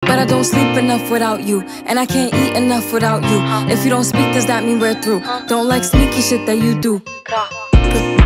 but I don't sleep enough without you, and I can't eat enough without you. If you don't speak, does that mean we're through? Don't like sneaky shit that you do.